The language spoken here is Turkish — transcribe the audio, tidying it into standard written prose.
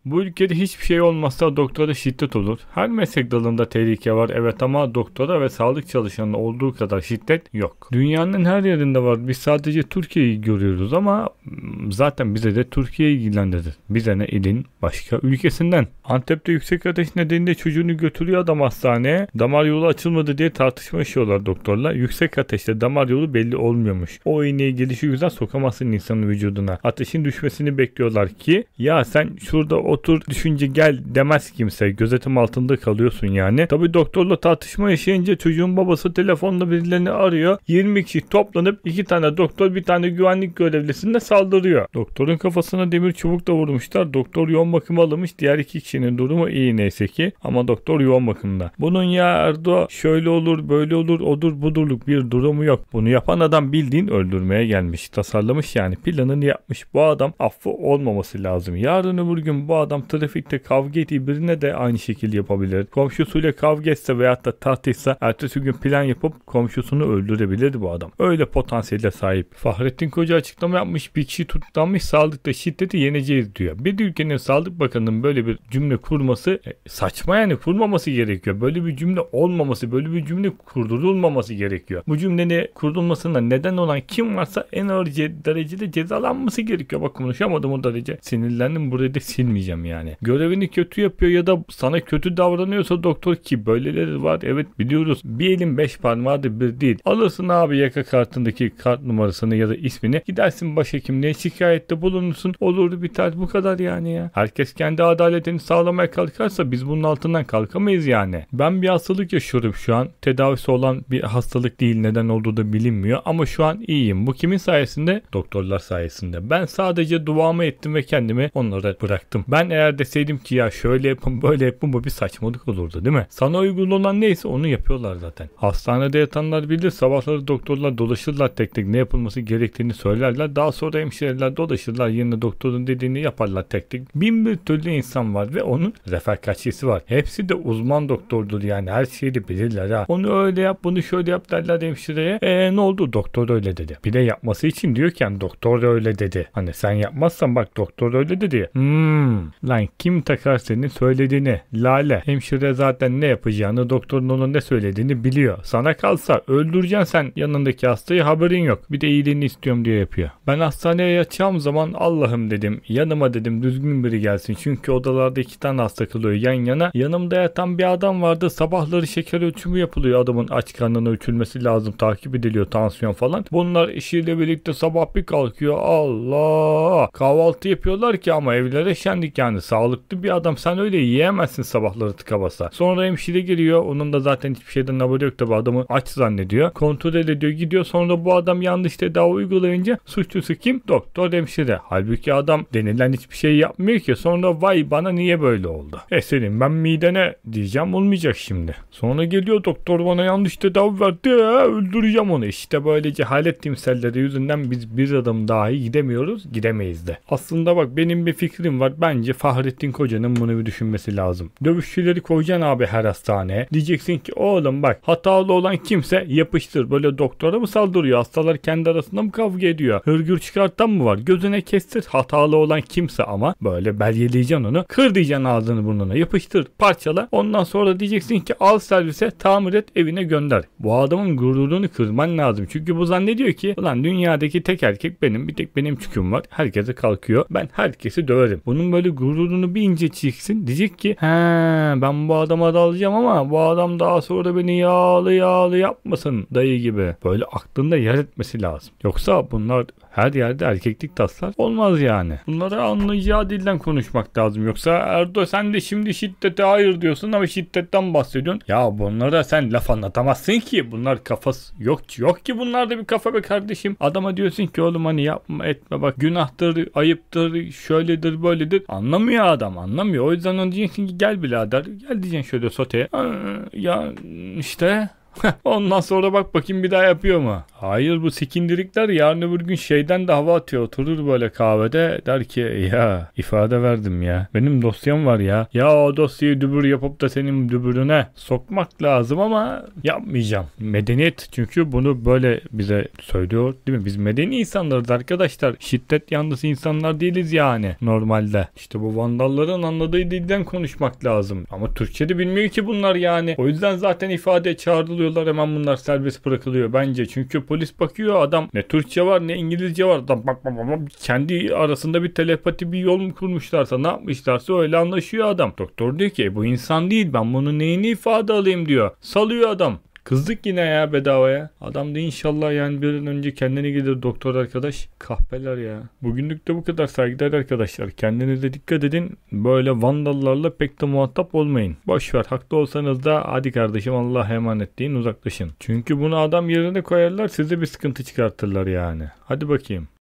Bu ülkede hiçbir şey olmazsa doktora şiddet olur. Her meslek dalında tehlike var evet ama doktora ve sağlık çalışanının olduğu kadar şiddet yok. Dünyanın her yerinde var. Biz sadece Türkiye'yi görüyoruz ama zaten bize de Türkiye ilgilendirir. Bize ne ilin başka ülkesinden. Antep'te yüksek ateş nedeniyle çocuğunu götürüyor adam hastaneye. Damar yolu açılmadı diye tartışma yaşıyorlar doktorla. Yüksek ateşte damar yolu belli olmuyormuş. O iğneyi gelişi güzel sokamazsın insanın vücuduna. Ateşin düşmesini bekliyorlar ki ya sen şurada otur düşünce gel demez kimse. Gözetim altında kalıyorsun yani. Tabi doktorla tartışma yaşayınca çocuğun babası telefonla birilerini arıyor. 20 kişi toplanıp 2 tane doktor bir tane güvenlik görevlisine saldırıyor. Doktorun kafasına demir çubuk da vurmuşlar. Doktor yoğun bakıma alınmış. Diğer 2 kişinin durumu iyi neyse ki. Ama doktor yoğun bakımda. Bunun ya Erdo şöyle olur böyle olur odur budurluk bir durumu yok. Bunu yapan adam bildiğin öldürmeye gelmiş. Tasarlamış yani planını yapmış. Bu adam affı olmaması lazım. Yarın öbür gün bu adam trafikte kavga ettiği birine de aynı şekilde yapabilir. Komşusuyla kavga etse veyahut da tartışsa ertesi gün plan yapıp komşusunu öldürebilir bu adam. Öyle potansiyele sahip. Fahrettin Koca açıklama yapmış. Bir kişi tutuklanmış sağlıkta şiddeti yeneceğiz diyor. Bir de ülkenin Sağlık Bakanı'nın böyle bir cümle kurması saçma yani kurmaması gerekiyor. Böyle bir cümle olmaması, böyle bir cümle kurdurulmaması gerekiyor. Bu cümlenin kurulmasına neden olan kim varsa en ağır derecede cezalanması gerekiyor. Bak konuşamadım o derece. Sinirlendim burayı da silmeyeceğim yani. Görevini kötü yapıyor ya da sana kötü davranıyorsa doktor ki böyleleri var. Evet biliyoruz. Bir elin 5 parmağı da bir değil. Alırsın abi yaka kartındaki kart numarasını ya da ismini. Gidersin başhekimliğe şikayette bulunursun. Olur biter bu kadar yani ya. Herkes kendi adaletini sağlamaya kalkarsa biz bunun altından kalkamayız yani. Ben bir hastalık yaşıyorum şu an. Tedavisi olan bir hastalık değil. Neden olduğu da bilinmiyor. Ama şu an iyiyim. Bu kimin sayesinde? Doktorlar sayesinde. Ben sadece duamı ettim ve kendimi onlara bıraktım. Ben eğer deseydim ki ya şöyle yapın böyle yapın bu bir saçmalık olurdu değil mi? Sana uygun olan neyse onu yapıyorlar zaten. Hastanede yatanlar bilir. Sabahları doktorlar dolaşırlar tek tek ne yapılması gerektiğini söylerler. Daha sonra hemşireler dolaşırlar. Yine doktorun dediğini yaparlar tek tek. Bin bir türlü insan var ve onun refakatçisi var. Hepsi de uzman doktordur yani. Her şeyi de bilirler ha. Onu öyle yap bunu şöyle yap derler hemşireye. Ne oldu? Doktor öyle dedi. Bir de yapması için diyorken doktor öyle dedi. Hani sen yapmazsan bak doktor öyle dedi. Lan kim takar senin söylediğini? Lale. Hemşire zaten ne yapacağını doktorun ona ne söylediğini biliyor. Sana kalsa öldüreceksin sen yanındaki hastayı haberin yok. Bir de iyiliğini istiyorum diye yapıyor. Ben hastaneye yatacağım zaman Allah'ım dedim. Yanıma dedim düzgün biri gelsin. Çünkü odalarda 2 tane hasta kalıyor yan yana. Yanımda yatan bir adam vardı. Sabahları şeker ölçümü yapılıyor. Adamın aç karnına ölçülmesi lazım. Takip ediliyor tansiyon falan. Bunlar işiyle birlikte sabah bir kalkıyor. Allah! Kahvaltı yapıyorlar ki ama evlere şenlik yani. Sağlıklı bir adam. Sen öyle yiyemezsin sabahları tıka basa. Sonra hemşire geliyor. Onun da zaten hiçbir şeyden haberi yok tabi. Adamı aç zannediyor. Kontrol ediyor gidiyor. Sonra bu adam yanlış tedavi uygulayınca suçlusu kim? Doktor hemşire. Halbuki adam denilen hiçbir şey yapmıyor ki. Sonra vay bana niye böyle oldu? Senin ben midene diyeceğim olmayacak şimdi. Sonra geliyor doktor bana yanlış tedavi verdi. Öldüreceğim onu. İşte böyle cehalet timsalleri yüzünden biz bir adım dahi gidemiyoruz. Gidemeyiz de. Aslında bak benim bir fikrim var. Bence Fahrettin Koca'nın bunu bir düşünmesi lazım. Dövüşçüleri koyacaksın abi her hastaneye. Diyeceksin ki oğlum bak hatalı olan kimse yapıştır. Böyle doktora mı saldırıyor? Hastalar kendi arasında mı kavga ediyor? Hırgür çıkartan mı var? Gözüne kestir. Hatalı olan kimse ama böyle belgeleyeceksin onu. Kır diyeceksin ağzını burnuna. Yapıştır. Parçala. Ondan sonra diyeceksin ki al servise tamir et evine gönder. Bu adamın gururunu kırman lazım. Çünkü bu zannediyor ki ulan dünyadaki tek erkek benim. Bir tek benim çüküm var. Herkese kalkıyor. Ben herkesi döverim. Bunun böyle gururunu bir ince çeksin. Diyecek ki ben bu adama dalacağım ama bu adam daha sonra beni yağlı yapmasın dayı gibi. Böyle aklında yer etmesi lazım. Yoksa bunlar her yerde erkeklik taslar olmaz yani. Bunları anlayacağı dilden konuşmak lazım. Yoksa Erdo sen de şimdi şiddete hayır diyorsun ama şiddetten bahsediyorsun. Ya bunlara sen laf anlatamazsın ki. Bunlar kafası yok ki bunlarda bir kafa be kardeşim. Adama diyorsun ki oğlum hani yapma etme bak günahtır, ayıptır, şöyledir böyledir. Anlamıyor adam anlamıyor. O yüzden ona diyeceksin ki gel birader gel diyeceksin şöyle soteye. Ya işte Ondan sonra bak bakayım bir daha yapıyor mu? Hayır, bu sikindirikler yarın öbür gün şeyden de hava atıyor. Oturur böyle kahvede der ki ya ifade verdim ya. Benim dosyam var ya. Ya o dosyayı dübür yapıp da senin dübürüne sokmak lazım ama yapmayacağım. Medeniyet çünkü bunu böyle bize söylüyor değil mi? Biz medeni insanlarız arkadaşlar. Şiddet yanlısı insanlar değiliz yani normalde. İşte bu vandalların anladığı dilden konuşmak lazım. Ama Türkçe'de bilmiyor ki bunlar yani. O yüzden zaten ifadeye çağrılıyorlar, hemen bunlar serbest bırakılıyor bence. Çünkü polis bakıyor, adam ne Türkçe var ne İngilizce var. Adam bak kendi arasında bir telepati, bir yol mu kurmuşlarsa, ne yapmışlarsa öyle anlaşıyor adam. Doktor diyor ki bu insan değil, ben bunun neyini ifade alayım diyor. Salıyor adam. Kızdık yine ya bedavaya. Adam da inşallah yani bir an önce kendine gelir doktor arkadaş. Kahpeler ya. Bugünlük de bu kadar saygıdeğer arkadaşlar. Kendinize dikkat edin. Böyle vandallarla pek de muhatap olmayın. Boşver, haklı olsanız da hadi kardeşim Allah'a emanet deyin, uzaklaşın. Çünkü bunu adam yerine koyarlar, size bir sıkıntı çıkartırlar yani. Hadi bakayım.